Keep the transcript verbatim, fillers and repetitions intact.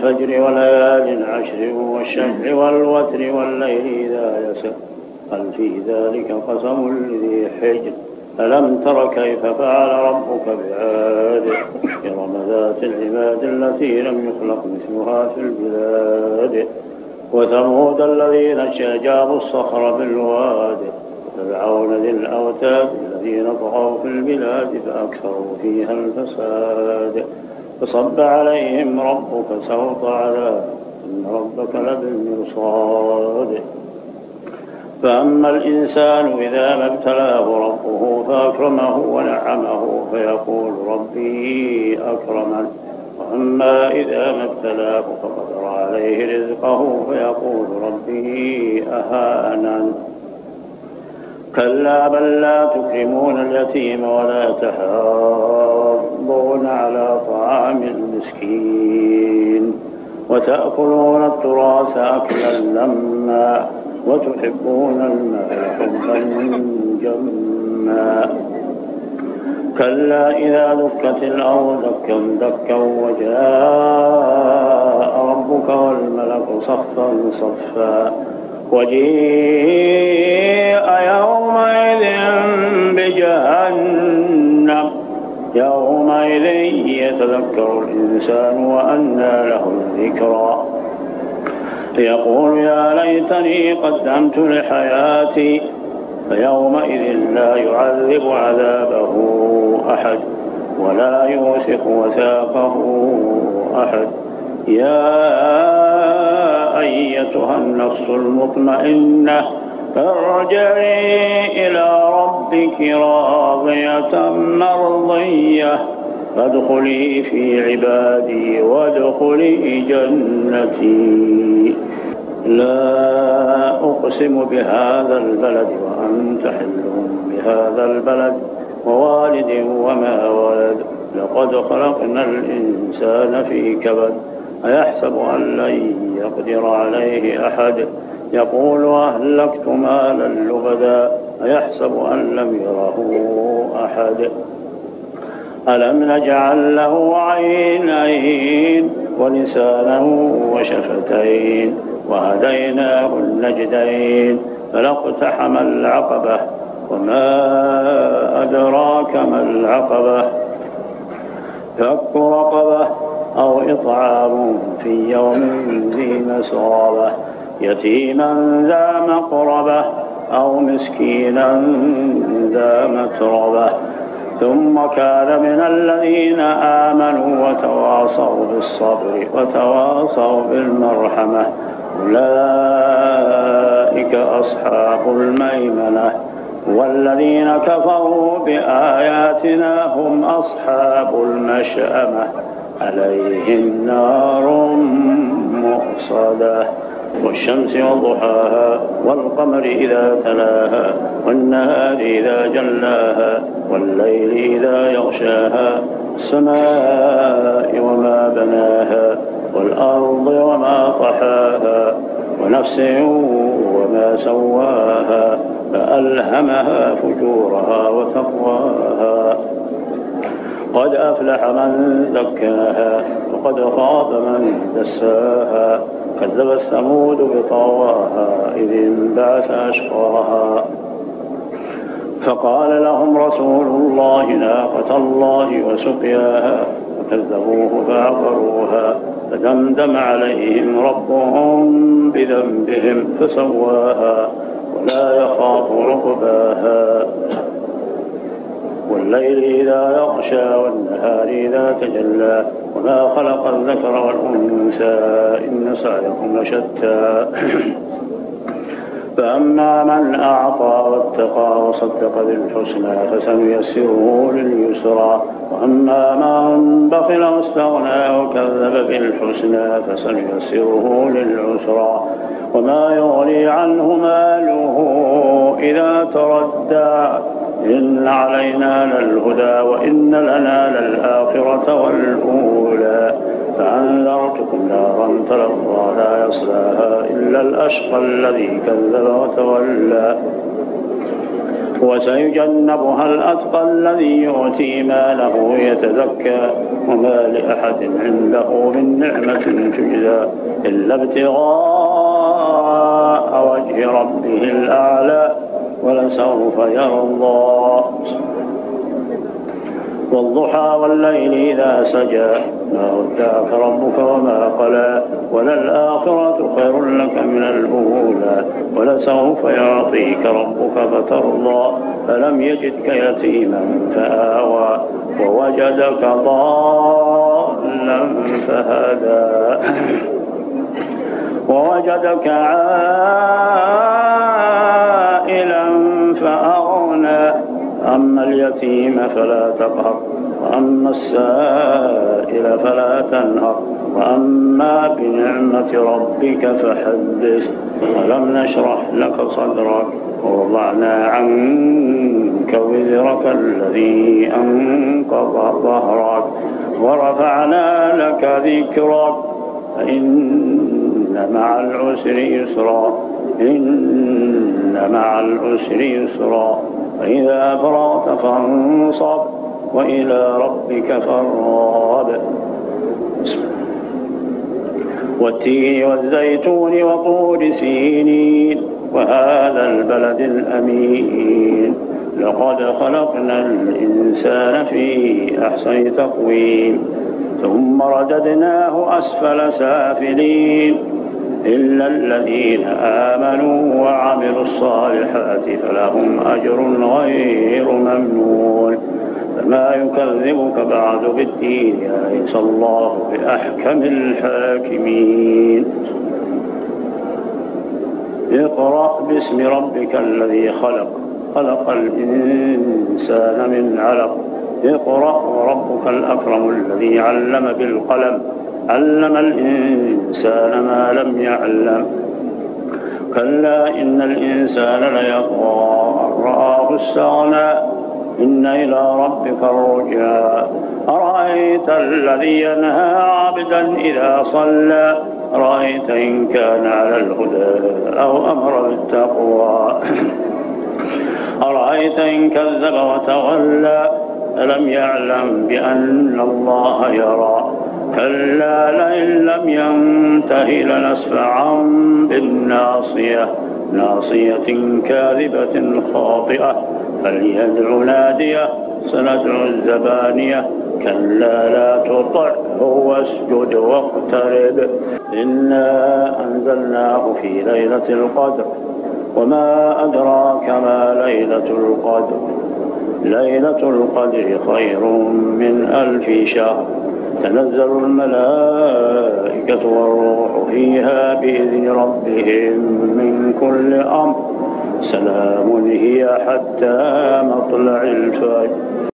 والفجر وليال عشر والشفع والوتر والليل إذا يسر هل في ذلك قسم لذي حجر ألم تر كيف فعل ربك بعاد إرم ذات العماد التي لم يخلق مثلها في البلاد وثمود الذين جابوا الصخر بالواد وفرعون ذي الأوتاد الذين طغوا في البلاد فأكثروا فيها الفساد فصب عليهم ربك سوط عذاب إن ربك لبالمرصاد فأما الإنسان إذا ما ابتلاه ربه فأكرمه ونعمه فيقول ربي أكرمن وأما إذا ما ابتلاه فقدر عليه رزقه فيقول ربي أهانن كلا بل لا تكرمون اليتيم ولا تحاضون على طعام المسكين وتأكلون التراث أكلا لما وتحبون المال حبا جما كلا إذا دكت الأرض دكا دكا وجاء ربك والملك صفا صفا وجيء يومئذ بجهنم يومئذ يتذكر الإنسان وأنى له الذكرى يقول يا ليتني قدمت لحياتي فيومئذ لا يعذب عذابه أحد ولا يوثق وثاقه أحد يا أيتها النفس المطمئنة ارجعي إلى ربك راضية مرضية فادخلي في عبادي وادخلي جنتي لا أقسم بهذا البلد وأنت حل بهذا البلد ووالد وما ولد لقد خلقنا الإنسان في كبد أيحسب أن لن يقدر عليه أحد يقول أهلكت مالا لبدا أيحسب أن لم يره أحد ألم نجعل له عينين ولسانا وشفتين وهديناه النجدين فلاقتحم العقبة وما أدراك ما العقبة فك رقبة أو إطعام في يوم ذي مسغبة يتيما ذا مقربة أو مسكينا ذا متربة ثم كان من الذين آمنوا وتواصوا بالصبر وتواصوا بالمرحمة أولئك أصحاب الميمنة والذين كفروا بآياتنا هم أصحاب المشأمة عليهم نار مؤصدة والشمس وضحاها والقمر إذا تلاها والنهار إذا جلاها والليل إذا يغشاها السماء وما بناها والأرض وما طحاها ونفس وما سواها فألهمها فجورها وتقواها قد أفلح من زكاها وقد خاب من دساها كذب ثمود بطغواها إذ انبعث أشقاها فقال لهم رسول الله ناقة الله وسقياها فكذبوه فعقروها فدمدم عليهم ربهم بذنبهم فسواها ولا يخاف عقباها والليل إذا يغشى والنهار إذا تجلى وما خلق الذكر والأنثى إن سعيكم لشتى فأما من أعطى واتقى وصدق بالحسنى فسنيسره لليسرى وأما من بخل واستغنى وكذب بالحسنى فسنيسره للعسرى وما يغني عنه ماله إذا تردى إن علينا للهدى وإن لنا للآخرة والأولى فأنذرتكم نارا تلظى لا يصلاها إلا الأشقى الذي كذب وتولى وسيجنبها الأتقى الذي يؤتي ماله يتزكى وما لأحد عنده من نعمة تجزى إلا ابتغاء وجه ربه الأعلى ولسوف يرضى. والضحى والليل إذا سجى ما ودعك ربك وما قلى وللآخرة خير لك من الأولى ولسوف يعطيك ربك فترضى. ألم يجدك يتيما فآوى ووجدك ضالا فهدى ووجدك عائلا فأغنى. أما اليتيم فلا تقهر وأما السائل فلا تنهر وأما بنعمة ربك فحدث. ألم نشرح لك صدرك ووضعنا عنك وزرك الذي أنقض ظهرك ورفعنا لك ذكرك فإن مع العسر يسرا إن مع العسر يسرا فإذا فرغت فانصب وإلى ربك فارغب. والتين والزيتون وطور سينين وهذا البلد الأمين لقد خلقنا الإنسان في أحسن تقويم ثم رددناه أسفل سافلين إلا الذين آمنوا وعملوا الصالحات فلهم أجر غير ممنون. فما يكذبك بعد بالدين أليس الله بأحكم الحاكمين. اقرأ باسم ربك الذي خلق خلق الإنسان من علق اقرأ وربك الأكرم الذي علم بالقلم علم الإنسان ما لم يعلم. كلا إن الإنسان ليطغى أن رآه استغنى إن إلى ربك الرجعى. أرأيت الذي ينهى عبدا إذا صلى أرأيت إن كان على الهدى أو أمر بالتقوى أرأيت إن كذب وتولى ألم يعلم بأن الله يرى. كلا لئن لم ينته لنسفعا بالناصية ناصية كاذبة خاطئة فليدع ناديه سندع الزبانية كلا لا تطعه واسجد واقترب. إنا أنزلناه في ليلة القدر وما أدراك ما ليلة القدر ليلة القدر خير من ألف شهر تنزل الملائكة والروح فيها بإذن ربهم من كل أمر سلام هي حتى مطلع الفجر.